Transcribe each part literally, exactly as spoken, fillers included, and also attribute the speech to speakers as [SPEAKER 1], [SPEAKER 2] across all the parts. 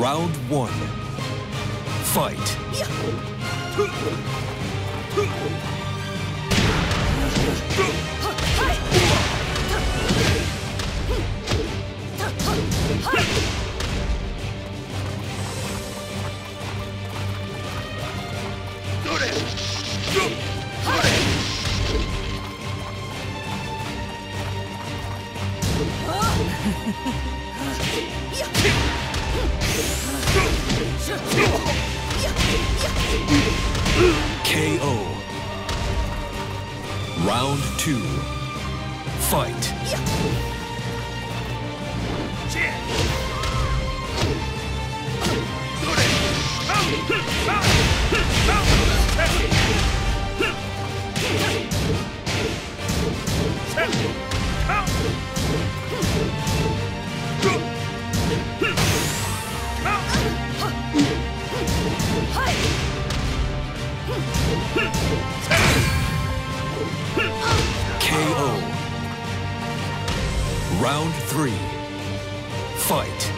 [SPEAKER 1] Round one. Fight. K O. Round two. Fight. K O. Round three. Fight.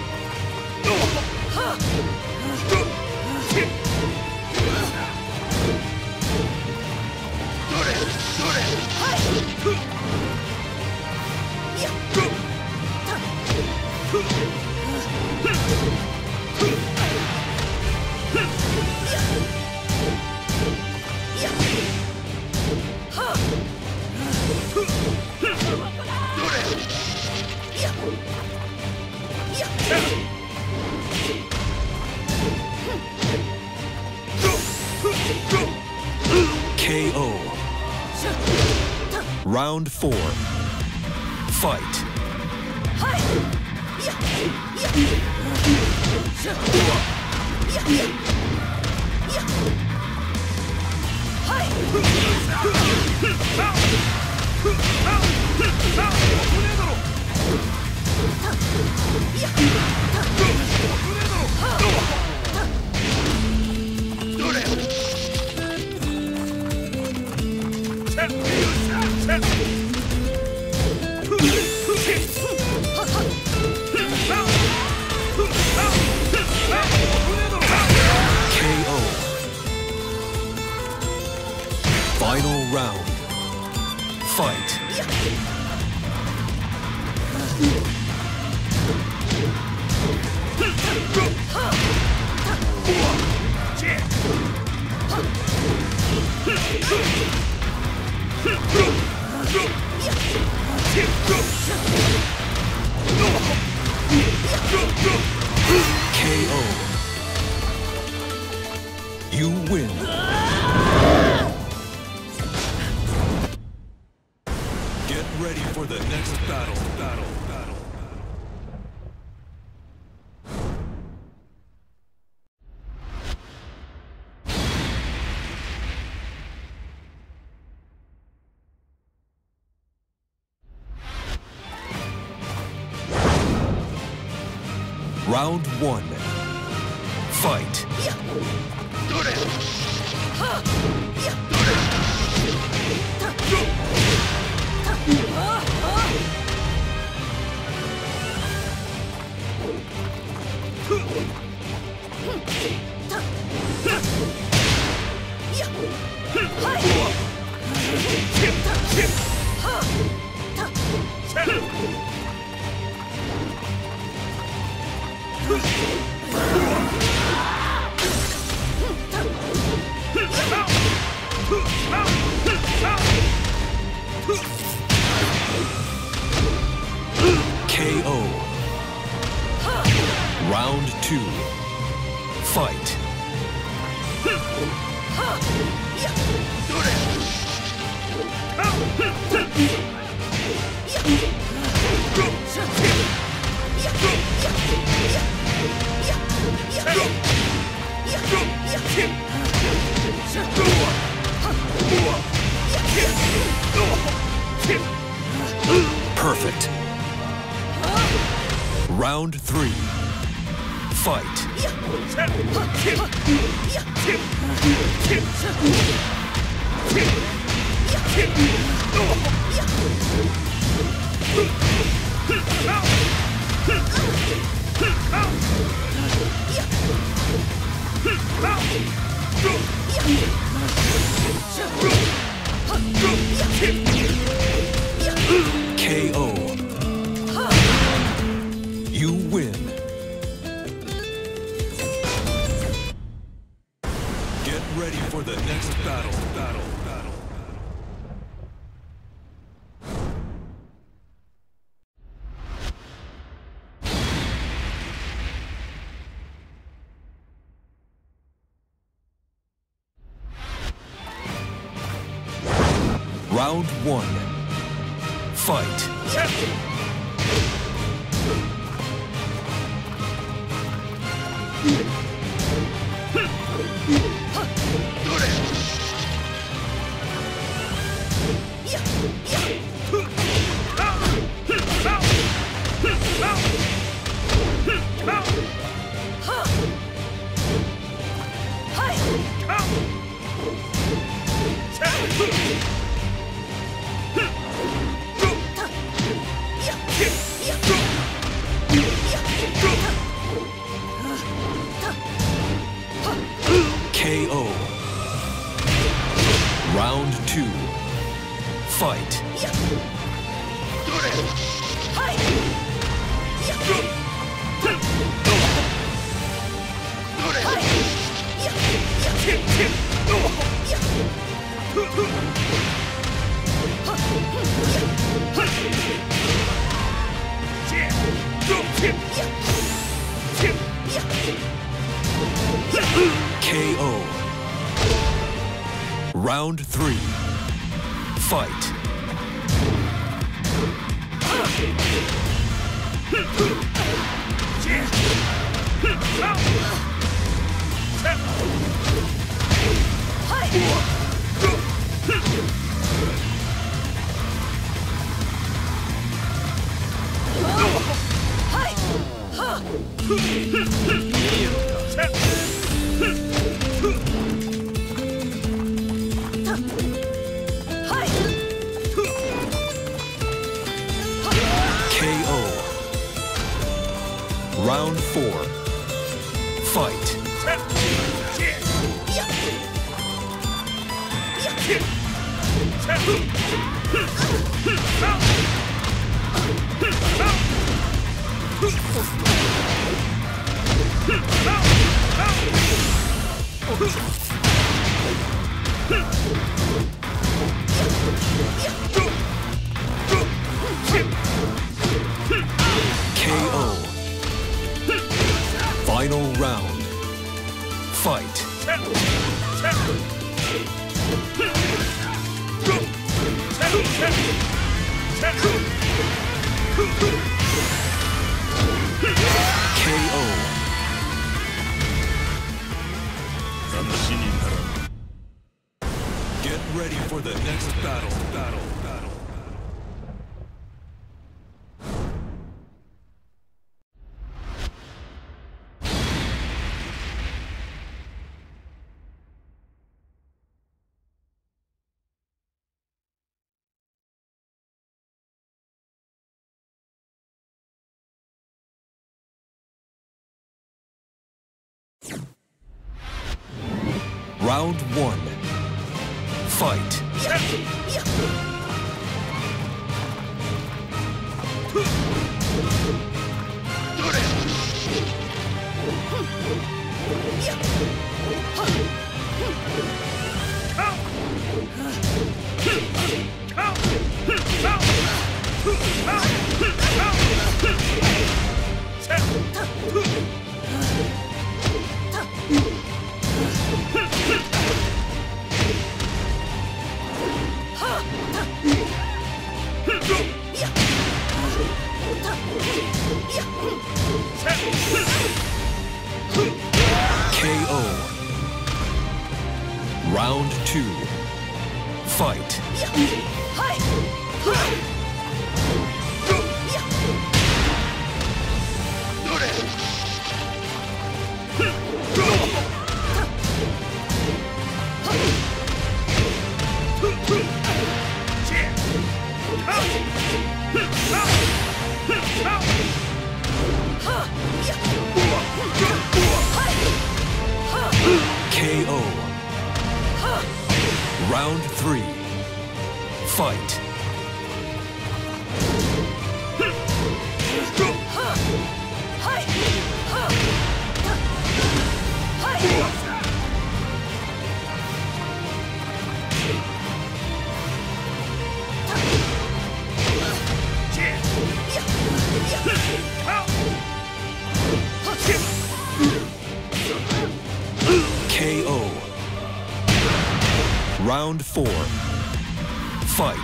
[SPEAKER 1] K O. Round four. Fight. Final round. Fight. K O. You win. Get ready for the next battle. Battle. Battle. Round one. Fight. K O. Round two. Fight. Perfect. Round three. Fight.
[SPEAKER 2] Yeah.
[SPEAKER 1] next battle. Battle. Battle. Round one. Fight. K O. Round two. Fight. K O. Round three. Fight. K O. Round four. Fight. K O. Final round. Fight. K O. Get ready for the next battle. Battle. Battle. Round one. Fight. K O. Round two. Fight. K O. Round three. Fight. Round four. Fight.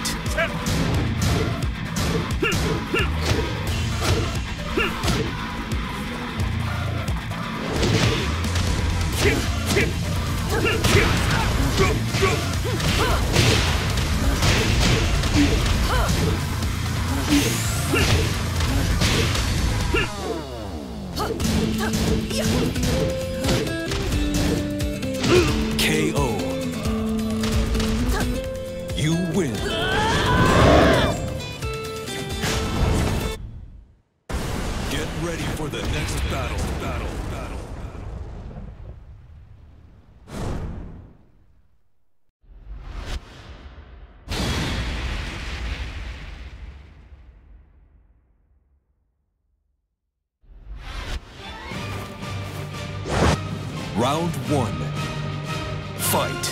[SPEAKER 1] K O. You win. Get ready for the next battle. Battle. Battle. Round one. Fight.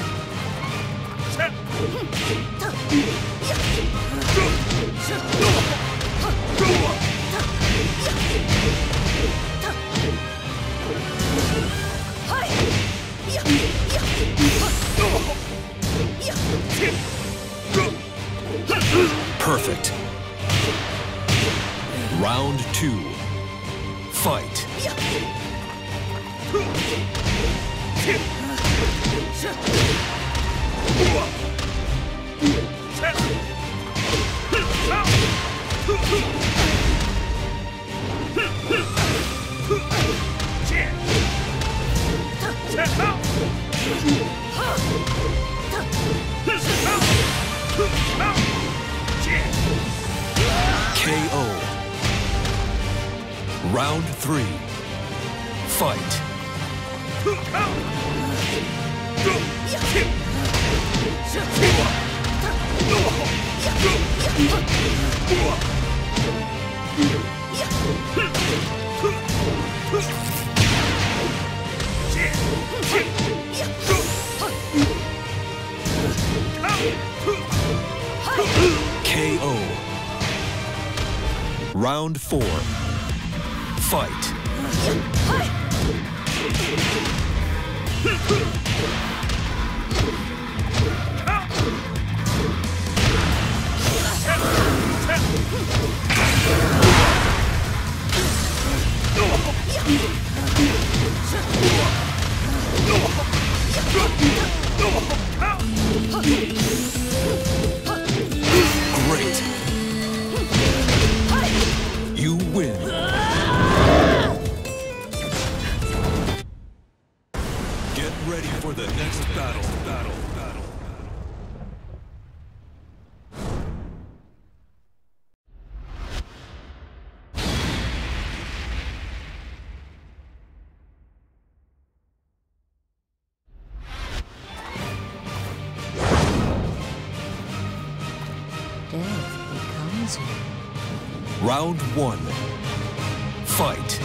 [SPEAKER 1] Perfect. Round two. Fight. K O. Round three. Fight. K O. Round four. Fight. Great. You win. Get ready for the next battle. Battle. Battle.
[SPEAKER 2] Death becomes you.
[SPEAKER 1] Round one. Fight.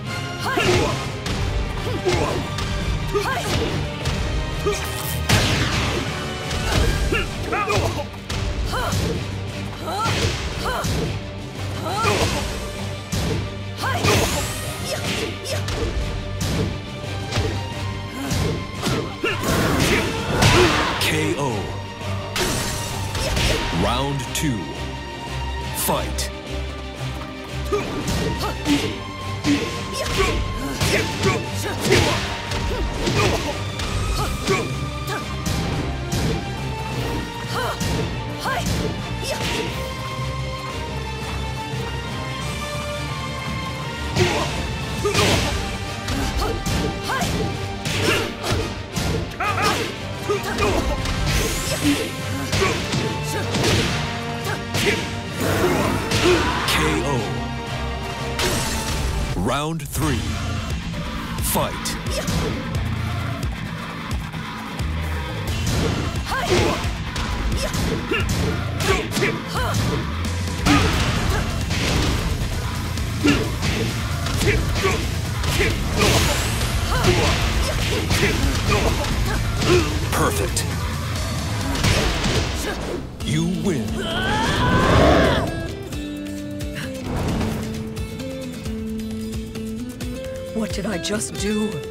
[SPEAKER 1] K O. Round two. Fight. K O. Round three. Fight. Perfect. You win.
[SPEAKER 2] What did I just do?